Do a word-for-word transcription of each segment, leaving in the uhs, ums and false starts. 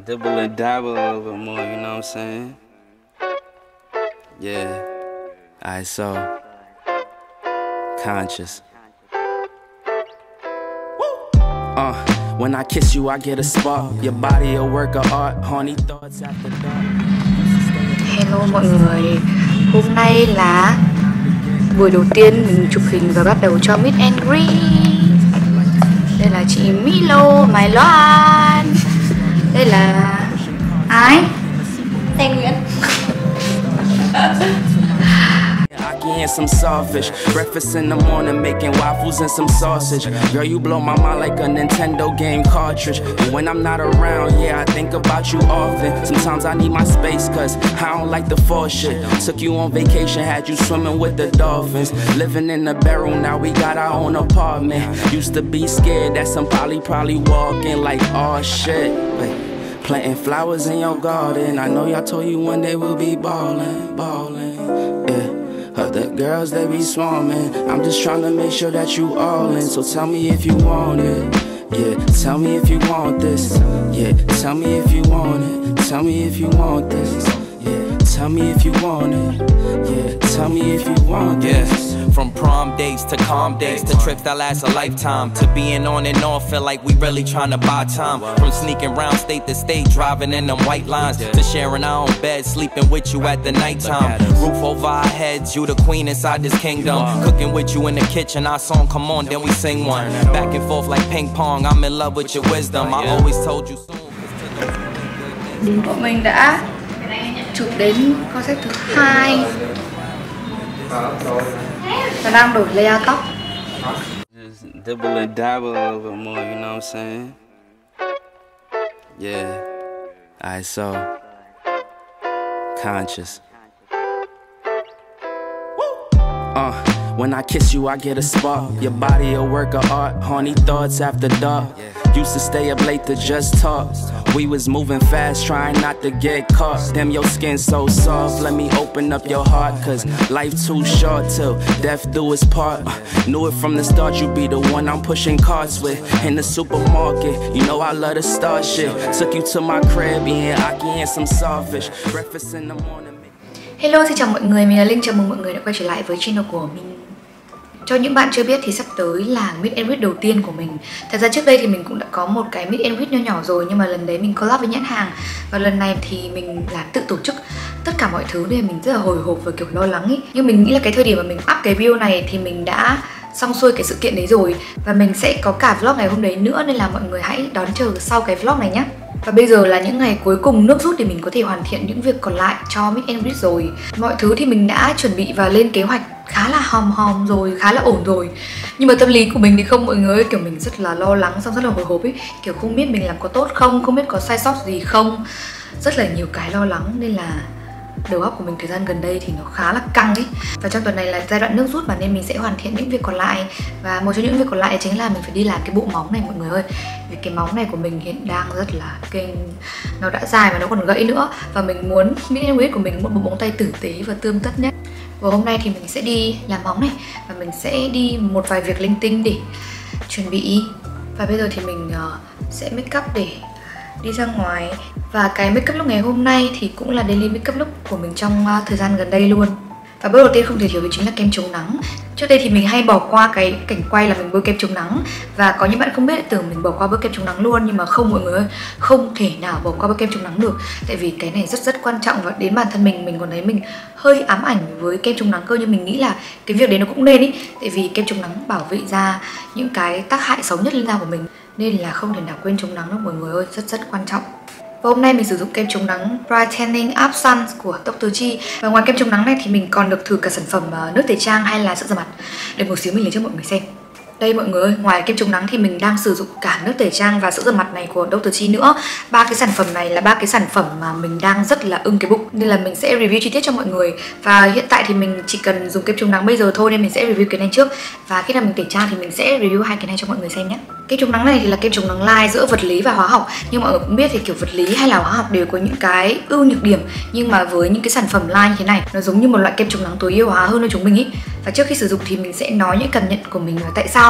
Dibble and dabble a little bit more, you know what I'm saying? Yeah. Alright, so conscious. Uh, when I kiss you, I get a spark. Your body a work of art. Horny thoughts after dark. Hello mọi người. Hôm nay là buổi đầu tiên mình chụp hình và bắt đầu cho Meet and Greet. Đây là chị Milo, Mai Loan. Đây là ai? Tên Nguyễn. And some sawfish, breakfast in the morning, making waffles and some sausage. Girl, you blow my mind like a Nintendo game cartridge. And when I'm not around, yeah, I think about you often. Sometimes I need my space, cause I don't like the force shit. Took you on vacation, had you swimming with the dolphins. Living in a barrel, now we got our own apartment. Used to be scared that some probably probably walking like, oh shit. But planting flowers in your garden, I know y'all told you one day we'll be ballin', ballin', yeah. Other girls, they be swarming. I'm just trying to make sure that you all in. So tell me if you want it. Yeah, tell me if you want this. Yeah, tell me if you want it. Tell me if you want this. Yeah, tell me if you want it. Yeah, tell me if you want this. Yes. From prom dates to calm days to trips that last a lifetime, to being on and off, feel like we really trying to buy time. From sneaking round state to state, driving in them white lines, to sharing our own bed, sleeping with you at the nighttime. Roof over our heads, you the queen inside this kingdom. Cooking with you in the kitchen, our song come on, then we sing one. Back and forth like ping pong, I'm in love with your wisdom. I always told you soon. Bọn mình đã chụp đến concept thứ hai và đang đổi layout tóc. Just dibble and dabble a little bit more, you know what I'm saying? Yeah. Alright, so conscious. Uh, when I kiss you, I get a spark. Your body a work of art. Horny thoughts after dark. Used to stay up late to just talk. We was moving fast, trying not to get caught. Damn, your skin so soft. Let me open up your heart, cause life too short till death do its part. Uh, knew it from the start, you be the one I'm pushing carts with. In the supermarket, you know I love to start shit. Took you to my crib, yeah, I can and some sawfish. Breakfast in the morning. Hello, xin chào mọi người, mình là Linh, chào mừng mọi người đã quay trở lại với channel của mình. Cho những bạn chưa biết thì sắp tới là Meet and Greet đầu tiên của mình. Thật ra trước đây thì mình cũng đã có một cái Meet and Greet nho nhỏ rồi, nhưng mà lần đấy mình collab với nhãn hàng. Và lần này thì mình là tự tổ chức tất cả mọi thứ nên mình rất là hồi hộp và kiểu lo lắng ý. Nhưng mình nghĩ là cái thời điểm mà mình up cái video này thì mình đã xong xuôi cái sự kiện đấy rồi. Và mình sẽ có cả vlog ngày hôm đấy nữa, nên là mọi người hãy đón chờ sau cái vlog này nhé. Và bây giờ là những ngày cuối cùng nước rút để mình có thể hoàn thiện những việc còn lại cho Meet and Greet rồi. Mọi thứ thì mình đã chuẩn bị và lên kế hoạch khá là hòm hòm rồi, khá là ổn rồi. Nhưng mà tâm lý của mình thì không mọi người ơi, kiểu mình rất là lo lắng, xong rất là hồi hộp ấy. Kiểu không biết mình làm có tốt không, không biết có sai sót gì không. Rất là nhiều cái lo lắng nên là đầu óc của mình thời gian gần đây thì nó khá là căng ấy. Và trong tuần này là giai đoạn nước rút mà nên mình sẽ hoàn thiện những việc còn lại. Và một trong những việc còn lại chính là mình phải đi làm cái bộ móng này mọi người ơi. Vì cái móng này của mình hiện đang rất là kinh. Nó đã dài và nó còn gãy nữa. Và mình muốn Meet and Greet của mình một bộ móng tay tử tế và tươm tất nhất. Và hôm nay thì mình sẽ đi làm móng này. Và mình sẽ đi một vài việc linh tinh để chuẩn bị. Và bây giờ thì mình uh, sẽ make up để đi ra ngoài. Và cái make up look ngày hôm nay thì cũng là daily make up look của mình trong uh, thời gian gần đây luôn. Và bước đầu tiên không thể thiếu đó chính là kem chống nắng. Trước đây thì mình hay bỏ qua cái cảnh quay là mình bôi kem chống nắng. Và có những bạn không biết tưởng mình bỏ qua bước kem chống nắng luôn. Nhưng mà không mọi người ơi, không thể nào bỏ qua bước kem chống nắng được. Tại vì cái này rất rất quan trọng. Và đến bản thân mình, mình còn thấy mình hơi ám ảnh với kem chống nắng cơ. Nhưng mình nghĩ là cái việc đấy nó cũng nên ý. Tại vì kem chống nắng bảo vệ da những cái tác hại xấu nhất lên da của mình. Nên là không thể nào quên chống nắng đâu mọi người ơi, rất rất quan trọng. Và hôm nay mình sử dụng kem chống nắng Brightening Up Sun của doctor Chi. Và ngoài kem chống nắng này thì mình còn được thử cả sản phẩm nước tẩy trang hay là sữa rửa mặt. Để một xíu mình lấy cho mọi người xem. Đây mọi người ơi, ngoài kem chống nắng thì mình đang sử dụng cả nước tẩy trang và sữa rửa mặt này của doctor Chi nữa. Ba cái sản phẩm này là ba cái sản phẩm mà mình đang rất là ưng cái bụng, nên là mình sẽ review chi tiết cho mọi người. Và hiện tại thì mình chỉ cần dùng kem chống nắng bây giờ thôi nên mình sẽ review cái này trước. Và khi nào mình tẩy trang thì mình sẽ review hai cái này cho mọi người xem nhé. Kem chống nắng này thì là kem chống nắng lai giữa vật lý và hóa học. Nhưng mọi người cũng biết thì kiểu vật lý hay là hóa học đều có những cái ưu nhược điểm. Nhưng mà với những cái sản phẩm lai như thế này, nó giống như một loại kem chống nắng tối ưu hóa hơn cho chúng mình ý. Và trước khi sử dụng thì mình sẽ nói những cảm nhận của mình là tại sao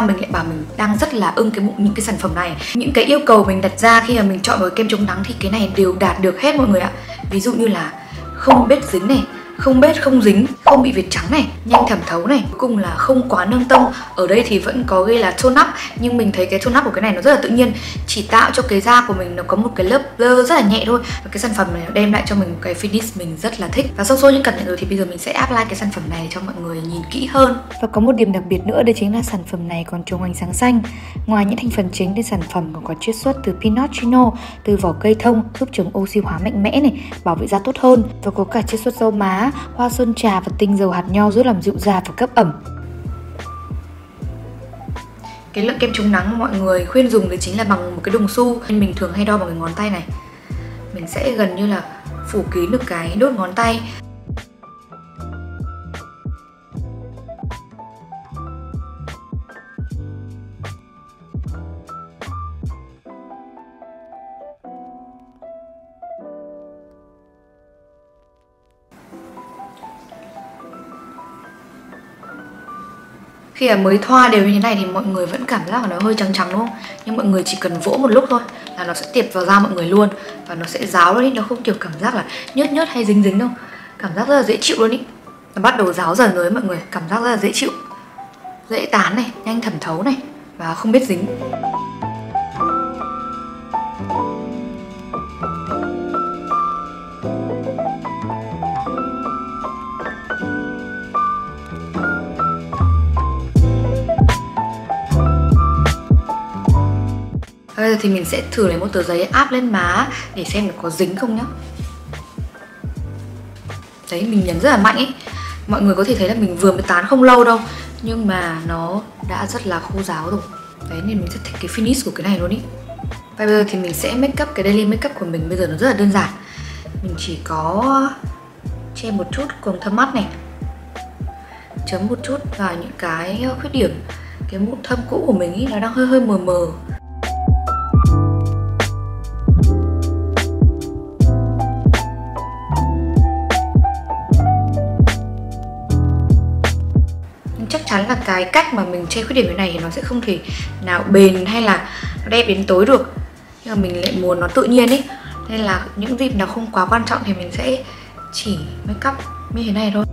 sao mình lại bảo mình đang rất là ưng cái những cái sản phẩm này. Những cái yêu cầu mình đặt ra khi mà mình chọn một kem chống nắng thì cái này đều đạt được hết mọi người ạ. Ví dụ như là không bết dính này, không bết không dính, không bị vệt trắng này, nhanh thẩm thấu này, cuối cùng là không quá nâng tông. Ở đây thì vẫn có ghi là tone up, nhưng mình thấy cái tone up của cái này nó rất là tự nhiên, chỉ tạo cho cái da của mình nó có một cái lớp blur rất là nhẹ thôi. Và cái sản phẩm này đem lại cho mình một cái finish mình rất là thích. Và sau số những cảm nhận rồi thì bây giờ mình sẽ apply cái sản phẩm này cho mọi người nhìn kỹ hơn. Và có một điểm đặc biệt nữa, đây chính là sản phẩm này còn chống ánh sáng xanh. Ngoài những thành phần chính thì sản phẩm còn có chiết xuất từ Pinocchio, từ vỏ cây thông, giúp chống oxy hóa mạnh mẽ này, bảo vệ da tốt hơn. Và có cả chiết xuất dâu má, hoa sơn trà và tinh dầu hạt nho giúp làm dịu da và cấp ẩm. Cái lượng kem chống nắng mọi người khuyên dùng thì chính là bằng một cái đồng xu, nên mình thường hay đo bằng cái ngón tay này. Mình sẽ gần như là phủ kín được cái đốt ngón tay. Khi mà mới thoa đều như thế này thì mọi người vẫn cảm giác là nó hơi trắng trắng đúng không? Nhưng mọi người chỉ cần vỗ một lúc thôi là nó sẽ tiệp vào da mọi người luôn. Và nó sẽ ráo lên ý, nó không kiểu cảm giác là nhớt nhớt hay dính dính đâu. Cảm giác rất là dễ chịu luôn ý. Nó bắt đầu ráo dần rồi mọi người, cảm giác rất là dễ chịu. Dễ tán này, nhanh thẩm thấu này, và không biết dính. Bây giờ thì mình sẽ thử lấy một tờ giấy áp lên má để xem nó có dính không nhá. Đấy, mình nhấn rất là mạnh ấy. Mọi người có thể thấy là mình vừa mới tán không lâu đâu, nhưng mà nó đã rất là khô ráo rồi. Đấy, nên mình rất thích cái finish của cái này luôn ý. Và bây giờ thì mình sẽ make up cái daily make up của mình. Bây giờ nó rất là đơn giản. Mình chỉ có che một chút quầng thâm mắt này, chấm một chút vào những cái khuyết điểm. Cái mụn thâm cũ của mình ý, nó đang hơi hơi mờ mờ. Chắc chắn là cái cách mà mình che khuyết điểm như này thì nó sẽ không thể nào bền hay là nó đẹp đến tối được, nhưng mà mình lại muốn nó tự nhiên ấy, nên là những dịp nào không quá quan trọng thì mình sẽ chỉ make up như thế này thôi.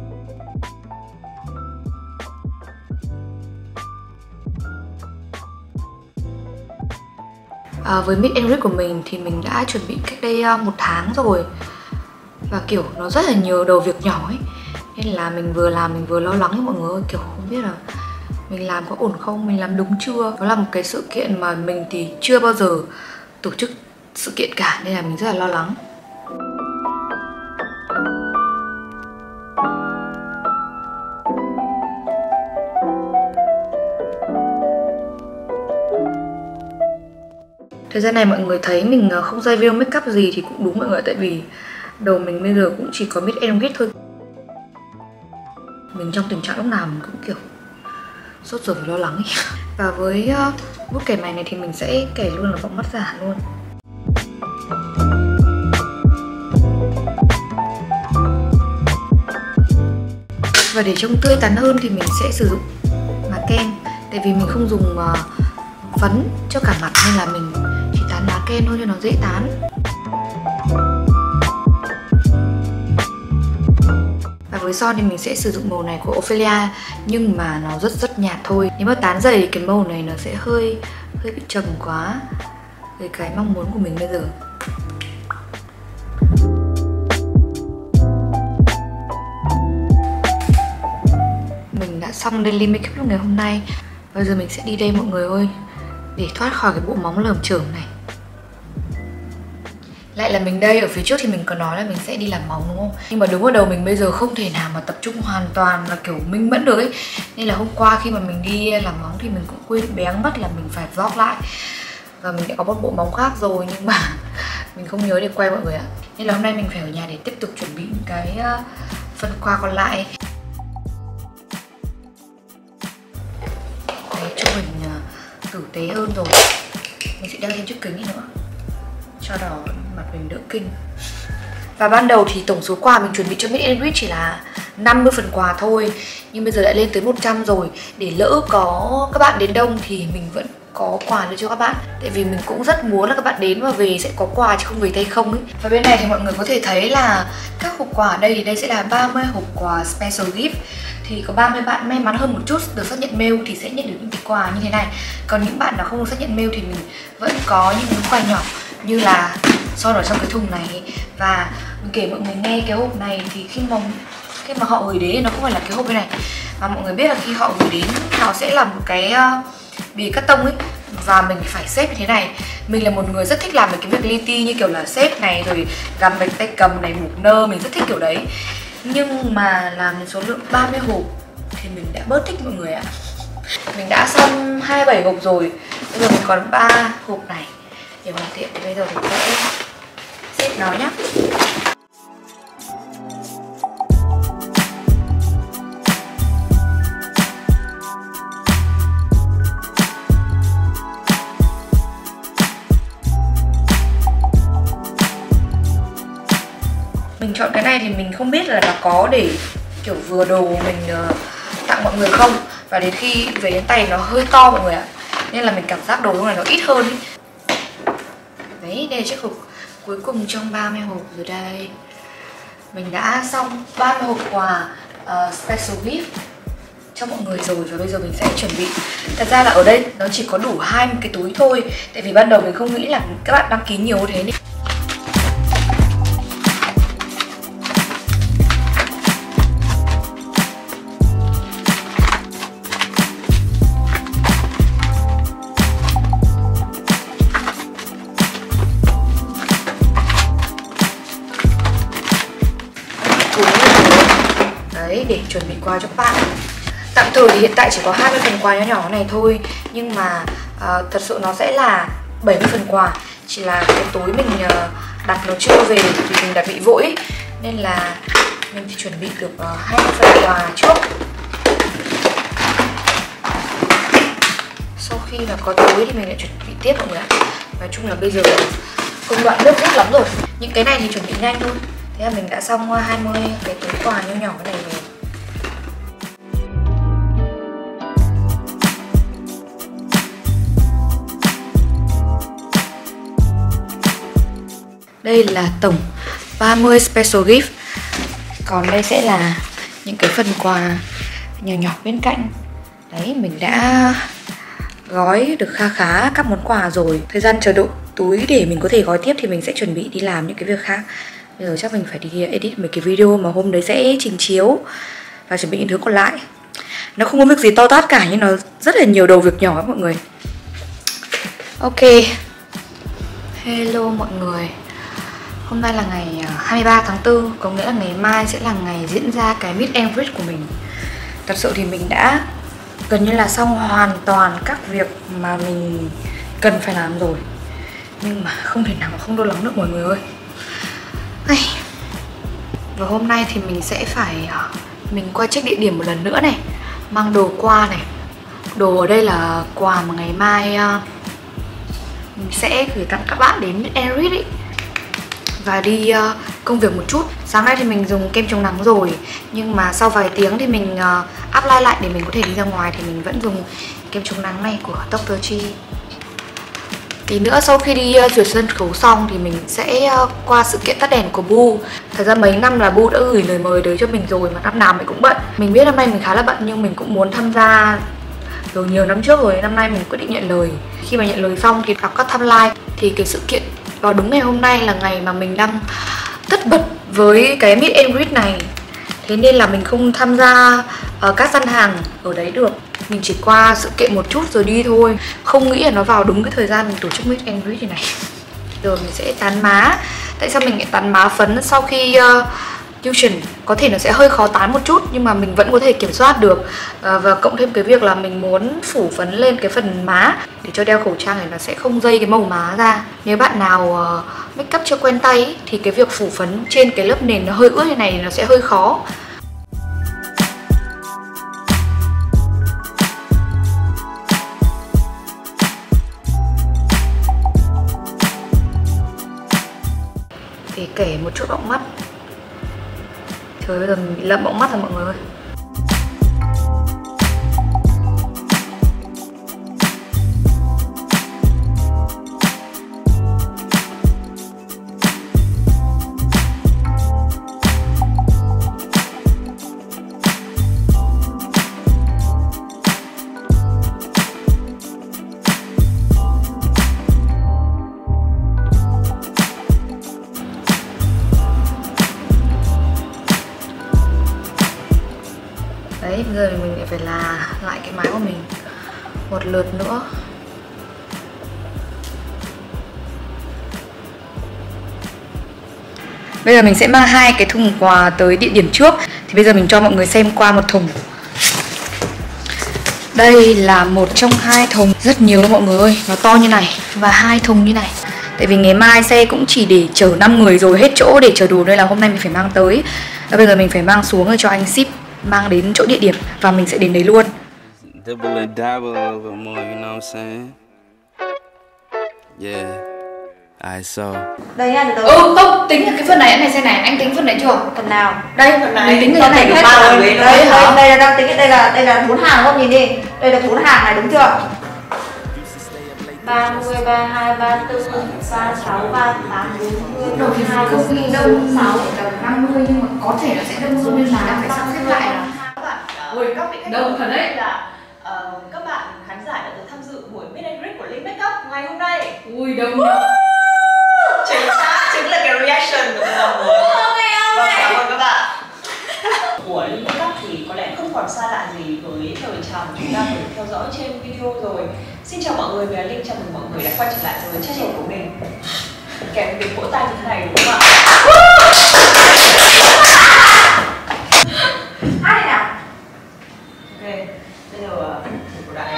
À, với Meet and Greet của mình thì mình đã chuẩn bị cách đây một tháng rồi, và kiểu nó rất là nhiều đầu việc nhỏ ấy, nên là mình vừa làm mình vừa lo lắng với mọi người, kiểu không biết là mình làm có ổn không, mình làm đúng chưa. Đó là một cái sự kiện mà mình thì chưa bao giờ tổ chức sự kiện cả, nên là mình rất là lo lắng. Thời gian này mọi người thấy mình không ra video make up gì thì cũng đúng mọi người, tại vì đầu mình bây giờ cũng chỉ có Meet and Greet thôi. Mình trong tình trạng lúc nào mình cũng kiểu sốt ruột và lo lắng ấy. Và với uh, bút kẻ mày này thì mình sẽ kẻ luôn là vòng mắt giả luôn. Và để trông tươi tắn hơn thì mình sẽ sử dụng má kem. Tại vì mình không dùng uh, phấn cho cả mặt nên là mình chỉ tán má kem thôi cho nó dễ tán. Và với son thì mình sẽ sử dụng màu này của Ophelia, nhưng mà nó rất rất nhạt thôi. Nếu mà tán dày thì cái màu này nó sẽ hơi hơi bị trầm quá với cái mong muốn của mình bây giờ. Mình đã xong daily makeup lúc ngày hôm nay. Bây giờ mình sẽ đi đây mọi người ơi, để thoát khỏi cái bộ móng lởm chởm này. Lại là mình đây, ở phía trước thì mình có nói là mình sẽ đi làm móng đúng không? Nhưng mà đúng ở đầu mình bây giờ không thể nào mà tập trung hoàn toàn là kiểu minh mẫn được ấy. Nên là hôm qua khi mà mình đi làm móng thì mình cũng quên béng mất là mình phải vlog lại. Và mình đã có một bộ móng khác rồi nhưng mà mình không nhớ để quay mọi người ạ. Nên là hôm nay mình phải ở nhà để tiếp tục chuẩn bị những cái phần quà còn lại. Đấy, cho mình tử tế hơn rồi. Mình sẽ đeo thêm chiếc kính này nữa cho đỏ mặt mình đỡ kinh. Và ban đầu thì tổng số quà mình chuẩn bị cho Meet and Greet chỉ là năm mươi phần quà thôi, nhưng bây giờ đã lên tới một trăm rồi. Để lỡ có các bạn đến đông thì mình vẫn có quà đưa cho các bạn. Tại vì mình cũng rất muốn là các bạn đến và về sẽ có quà chứ không về tay không ấy. Và bên này thì mọi người có thể thấy là các hộp quà ở đây thì đây sẽ là ba mươi hộp quà special gift. Thì có ba mươi bạn may mắn hơn một chút được xác nhận mail thì sẽ nhận được những cái quà như thế này. Còn những bạn nào không được xác nhận mail thì mình vẫn có những cái quà nhỏ như là son ở trong cái thùng này. Và mình kể mọi người nghe cái hộp này thì khi mà khi mà họ gửi đến thì nó không phải là cái hộp này, mà mọi người biết là khi họ gửi đến nó sẽ là một cái uh, bìa cắt tông ấy, và mình phải xếp như thế này. Mình là một người rất thích làm cái việc li ti như kiểu là xếp này, rồi gắm bánh tay cầm này, mục nơ, mình rất thích kiểu đấy. Nhưng mà làm số lượng ba mươi hộp thì mình đã bớt thích mọi người ạ. Mình đã xong hai mươi bảy hộp rồi, bây giờ mình còn ba hộp này để hoàn thiện. Thì bây giờ mình sẽ xếp nó nhé. Mình chọn cái này thì mình không biết là nó có để kiểu vừa đồ mình uh, tặng mọi người không. Và đến khi về đến tay nó hơi to mọi người ạ, nên là mình cảm giác đồ lúc này nó ít hơn ý. Đấy, đây là chiếc hộp cuối cùng trong ba mươi hộp rồi đây. Mình đã xong ba mươi hộp quà uh, special gift cho mọi người rồi. Và bây giờ mình sẽ chuẩn bị. Thật ra là ở đây nó chỉ có đủ hai cái túi thôi. Tại vì ban đầu mình không nghĩ là các bạn đăng ký nhiều như thế. Đấy, để chuẩn bị quà cho các bạn. Tạm thời thì hiện tại chỉ có hai mươi phần quà nhỏ nhỏ này thôi. Nhưng mà uh, thật sự nó sẽ là bảy mươi phần quà. Chỉ là cái túi mình uh, đặt nó chưa về thì mình đặt bị vội, nên là mình chỉ chuẩn bị được uh, hai mươi phần quà trước. Sau khi mà có túi thì mình lại chuẩn bị tiếp mọi người ạ. Nói chung là bây giờ công đoạn nước rút lắm rồi. Những cái này thì chuẩn bị nhanh thôi. Thế là mình đã xong hai mươi cái túi quà nhỏ nhỏ này rồi. Đây là tổng ba mươi special gift. Còn đây sẽ là những cái phần quà nhỏ nhỏ bên cạnh. Đấy, mình đã gói được kha khá các món quà rồi. Thời gian chờ đợi túi để mình có thể gói tiếp thì mình sẽ chuẩn bị đi làm những cái việc khác. Bây giờ chắc mình phải đi edit mấy cái video mà hôm đấy sẽ trình chiếu và chuẩn bị những thứ còn lại. Nó không có việc gì to tát cả, nhưng nó rất là nhiều đầu việc nhỏ các mọi người. Ok, hello mọi người. Hôm nay là ngày hai mươi ba tháng tư, có nghĩa là ngày mai sẽ là ngày diễn ra cái Meet and Greet của mình. Thật sự thì mình đã gần như là xong hoàn toàn các việc mà mình cần phải làm rồi. Nhưng mà không thể nào mà không đau lòng được mọi người ơi. Và hôm nay thì mình sẽ phải mình qua check địa điểm một lần nữa này, mang đồ qua này. Đồ ở đây là quà mà ngày mai mình sẽ gửi tặng các bạn đến Meet and Greet ý. Và đi uh, công việc một chút. Sáng nay thì mình dùng kem chống nắng rồi, nhưng mà sau vài tiếng thì mình uh, apply lại để mình có thể đi ra ngoài thì mình vẫn dùng kem chống nắng này của Doctor Chi. Tí nữa sau khi đi uh, duyệt sân khấu xong thì mình sẽ uh, qua sự kiện tắt đèn của Bu. Thật ra mấy năm là Bu đã gửi lời mời tới cho mình rồi mà năm nào mình cũng bận. Mình biết năm nay mình khá là bận nhưng mình cũng muốn tham gia từ nhiều năm trước rồi. Năm nay mình quyết định nhận lời. Khi mà nhận lời xong thì đọc các timeline thì cái sự kiện vào đúng ngày hôm nay là ngày mà mình đang tất bật với cái Meet and Greet này. Thế nên là mình không tham gia uh, các gian hàng ở đấy được. Mình chỉ qua sự kiện một chút rồi đi thôi. Không nghĩ là nó vào đúng cái thời gian mình tổ chức Meet and Greet này. Rồi mình sẽ tán má. Tại sao mình lại tán má phấn sau khi uh, Fusion? Có thể nó sẽ hơi khó tán một chút, nhưng mà mình vẫn có thể kiểm soát được. uh, Và cộng thêm cái việc là mình muốn phủ phấn lên cái phần má để cho đeo khẩu trang này nó sẽ không dây cái màu má ra. Nếu bạn nào uh, make up chưa quen tay ý, thì cái việc phủ phấn trên cái lớp nền nó hơi ướt như này thì nó sẽ hơi khó. Để kể một chút bọng mắt Trời, bây giờ mình bị lậm bọng mắt rồi mọi người ơi. Đấy, bây giờ mình phải là lại cái máy của mình một lượt nữa. Bây giờ mình sẽ mang hai cái thùng quà tới địa điểm trước. Thì bây giờ mình cho mọi người xem qua một thùng. Đây là một trong hai thùng, rất nhiều mọi người ơi, nó to như này. Và hai thùng như này. Tại vì ngày mai xe cũng chỉ để chở năm người rồi, hết chỗ để chở đồ, nên là hôm nay mình phải mang tới. Và bây giờ mình phải mang xuống rồi cho anh ship, mang đến chỗ địa điểm và mình sẽ đến đấy luôn. Đây nha, từ từ. Ừ, không, tính là cái phần này, anh này xem này, anh tính phần này chưa? Phần nào? Đây, phần này. Mình tính cái này hết rồi. Đây, đây, đây là đang tính, đây là đây là bốn hàng không, nhìn đi. Đây là bốn hàng này, đúng chưa? ba mươi, ba mươi hai, ba mươi tư, ba mươi sáu, ba mươi tám, bốn mươi, Đầu thì hai, không ghi đâu sáu tầm năm mươi, nhưng mà có thể nó sẽ đông hơn nên là đang phải sắp xếp lại. Ôi, các vị khách Đông thật đấy. là uh, các bạn khán giả đã được tham dự buổi Meet and Greet của Linh Makeup ngày hôm nay. Ui, đông. Chính xác, chính là cái reaction của mọi người. Vâng, cảm ơn các bạn. Của Linh Makeup thì có lẽ không còn xa lạ gì với lời chào mà chúng ta vừa theo dõi trên video rồi. Xin chào mọi người, mình là Linh, chào mừng mọi người đã quay trở lại với channel của mình. Kèm tiếng vỗ tay như thế này đúng không ạ? Hát đi nào. Ok, bây giờ của đại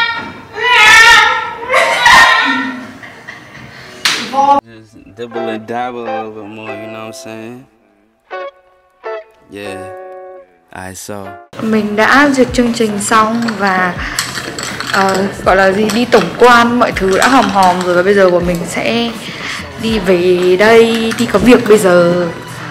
Just dibble and dabble a little bit more, you know what I'm saying? Yeah, alright, so Mình đã duyệt chương trình xong và uh, gọi là gì, đi tổng quan, mọi thứ đã hòm hòm rồi. Và bây giờ bọn mình sẽ đi về đây, đi có việc bây giờ.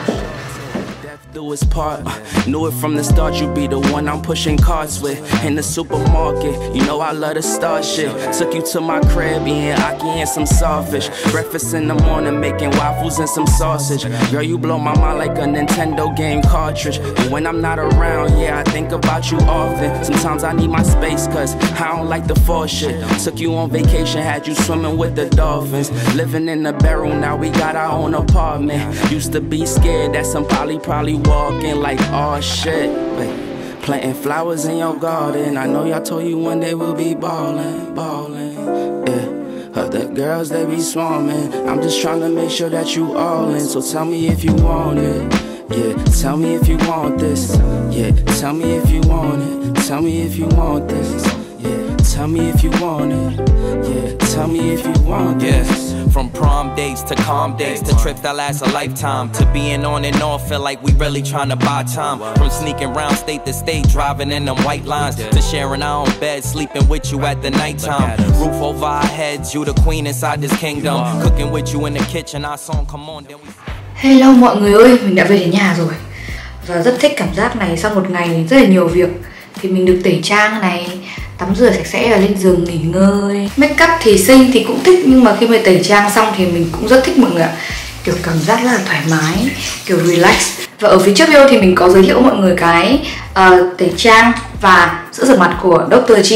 do its part. Uh, knew it from the start, you be the one I'm pushing carts with. In the supermarket, you know I love to start shit. Took you to my crib, eating ackee and some sawfish. Breakfast in the morning, making waffles and some sausage. Girl, you blow my mind like a Nintendo game cartridge. And when I'm not around, yeah, I think about you often. Sometimes I need my space, cause I don't like the fall shit. Took you on vacation, had you swimming with the dolphins. Living in the barrel, now we got our own apartment. Used to be scared that some poly probably walking like, oh shit, wait, planting flowers in your garden. I know y'all told you one day we'll be ballin', ballin', yeah. Heard the girls, they be swarming. I'm just trying to make sure that you all in. So tell me if you want it, yeah. Tell me if you want this, yeah. Tell me if you want it. Tell me if you want this, yeah. Tell me if you want it, yeah. Tell me if you want this. Yes. From prom days to calm days to trips that last a lifetime, to being on and off, feel like we really trying to buy time. From sneaking round state to state, driving in them white lines, to sharing our own bed, sleeping with you at the nighttime. Roof over our heads, you the queen inside this kingdom. Cooking with you in the kitchen, our song come on, then we... Hello mọi người ơi, mình đã về đến nhà rồi. Và rất thích cảm giác này, sau một ngày rất là nhiều việc thì mình được tẩy trang này, tắm rửa sạch sẽ và lên giường nghỉ ngơi. Make up thì xinh thì cũng thích, nhưng mà khi mà tẩy trang xong thì mình cũng rất thích mọi người ạ. Kiểu cảm giác rất là thoải mái, kiểu relax. Và ở phía trước video thì mình có giới thiệu mọi người cái uh, tẩy trang và sữa rửa mặt của Doctor G.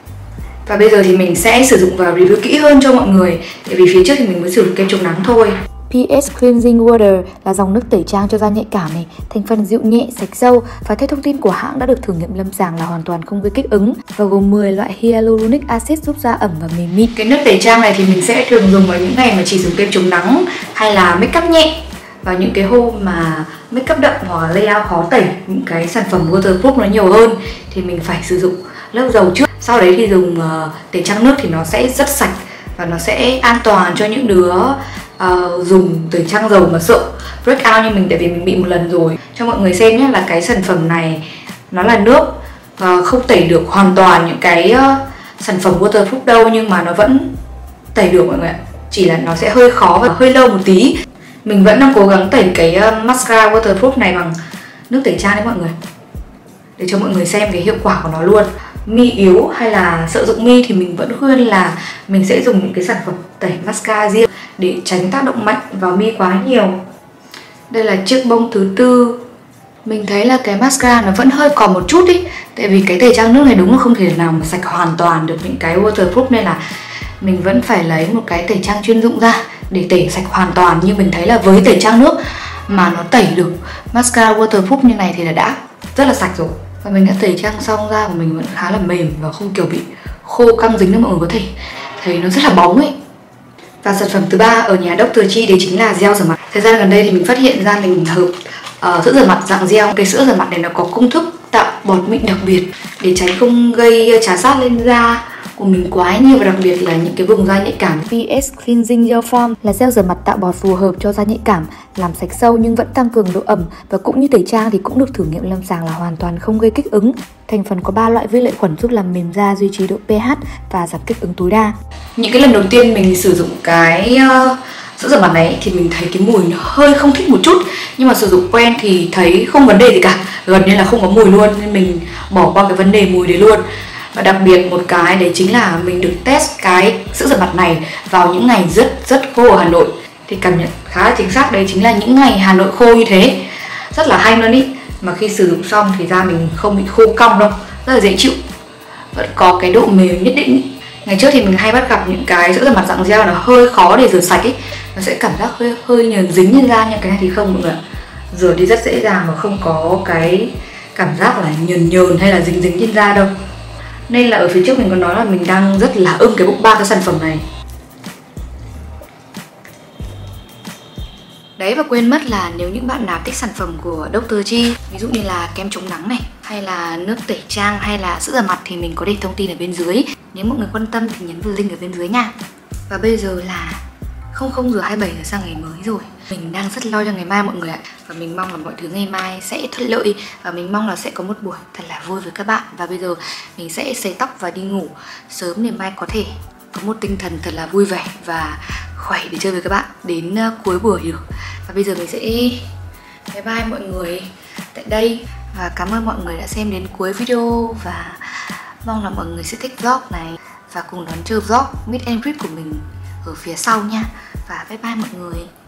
Và bây giờ thì mình sẽ sử dụng và review kỹ hơn cho mọi người. Tại vì phía trước thì mình mới sử dụng kem chống nắng thôi. pê ét Cleansing Water là dòng nước tẩy trang cho da nhạy cảm này, thành phần dịu nhẹ, sạch sâu và theo thông tin của hãng đã được thử nghiệm lâm sàng là hoàn toàn không gây kích ứng và gồm mười loại hyaluronic acid giúp da ẩm và mềm mịn. Cái nước tẩy trang này thì mình sẽ thường dùng vào những ngày mà chỉ dùng kem chống nắng hay là make up nhẹ, và những cái hôm mà make up đậm hoặc layout khó tẩy, những cái sản phẩm waterproof nó nhiều hơn thì mình phải sử dụng lớp dầu trước. Sau đấy thì dùng uh, tẩy trang nước thì nó sẽ rất sạch và nó sẽ an toàn cho những đứa Uh, dùng tẩy trang dầu mà sợ break out như mình, tại vì mình bị một lần rồi. Cho mọi người xem nhé, là cái sản phẩm này nó là nước, uh, không tẩy được hoàn toàn những cái uh, sản phẩm waterproof đâu, nhưng mà nó vẫn tẩy được mọi người ạ. Chỉ là nó sẽ hơi khó và hơi lâu một tí. Mình vẫn đang cố gắng tẩy cái uh, mascara waterproof này bằng nước tẩy trang đấy mọi người, để cho mọi người xem cái hiệu quả của nó luôn. Mi yếu hay là sợ rụng mi thì mình vẫn khuyên là mình sẽ dùng những cái sản phẩm tẩy mascara riêng để tránh tác động mạnh vào mi quá nhiều. Đây là chiếc bông thứ tư. Mình thấy là cái mascara nó vẫn hơi còn một chút ý, tại vì cái tẩy trang nước này đúng là không thể nào mà sạch hoàn toàn được những cái waterproof, nên là mình vẫn phải lấy một cái tẩy trang chuyên dụng ra để tẩy sạch hoàn toàn. Nhưng mình thấy là với tẩy trang nước mà nó tẩy được mascara waterproof như này thì là đã rất là sạch rồi. Và mình đã tẩy trang xong da của mình vẫn khá là mềm và không kiểu bị khô căng dính, nên mọi người có thể thấy nó rất là bóng ấy. Và sản phẩm thứ ba ở nhà doctor Chi đấy chính là gel rửa mặt. Thời gian gần đây thì mình phát hiện ra mình hợp uh, sữa rửa mặt dạng gel. Cái sữa rửa mặt này nó có công thức tạo bọt mịn đặc biệt để tránh không gây trà sát lên da của mình quá nhiều, và đặc biệt là những cái vùng da nhạy cảm. pê ét Cleansing Gel Form là gel rửa mặt tạo bọt phù hợp cho da nhạy cảm, làm sạch sâu nhưng vẫn tăng cường độ ẩm, và cũng như tẩy trang thì cũng được thử nghiệm lâm sàng là hoàn toàn không gây kích ứng. Thành phần có ba loại vi lợi khuẩn giúp làm mềm da, duy trì độ pH và giảm kích ứng tối đa. Những cái lần đầu tiên mình sử dụng cái uh, sữa rửa mặt này thì mình thấy cái mùi nó hơi không thích một chút, nhưng mà sử dụng quen thì thấy không vấn đề gì cả, gần như là không có mùi luôn, nên mình bỏ qua cái vấn đề mùi đấy luôn. Và đặc biệt một cái đấy chính là mình được test cái sữa rửa mặt này vào những ngày rất rất khô ở Hà Nội, thì cảm nhận khá là chính xác, đấy chính là những ngày Hà Nội khô như thế rất là hay luôn ý. Mà khi sử dụng xong thì da mình không bị khô cong đâu, rất là dễ chịu, vẫn có cái độ mềm nhất định ý. Ngày trước thì mình hay bắt gặp những cái sữa rửa mặt dạng gel nó hơi khó để rửa sạch ấy, nó sẽ cảm giác hơi hơi nhờn dính lên da, nhưng cái này thì không mọi người ạ, rửa đi rất dễ dàng và không có cái cảm giác là nhờn nhờn hay là dính dính trên da đâu. Nên là ở phía trước mình có nói là mình đang rất là ưng cái bộ ba cái sản phẩm này. Đấy, và quên mất là nếu những bạn nào thích sản phẩm của doctor Chi, ví dụ như là kem chống nắng này, hay là nước tẩy trang, hay là sữa rửa mặt, thì mình có để thông tin ở bên dưới. Nếu mọi người quan tâm thì nhấn vào link ở bên dưới nha. Và bây giờ là không không giờ hai mươi bảy giờ sang ngày mới rồi. Mình đang rất lo cho ngày mai mọi người ạ. Và mình mong là mọi thứ ngày mai sẽ thuận lợi. Và mình mong là sẽ có một buổi thật là vui với các bạn. Và bây giờ mình sẽ sấy tóc và đi ngủ sớm để mai có thể có một tinh thần thật là vui vẻ và khỏe để chơi với các bạn đến uh, cuối buổi được. Và bây giờ mình sẽ bye bye mọi người tại đây. Và cảm ơn mọi người đã xem đến cuối video. Và mong là mọi người sẽ thích vlog này và cùng đón chờ vlog Meet and Greet của mình ở phía sau nha. Và bye bye mọi người.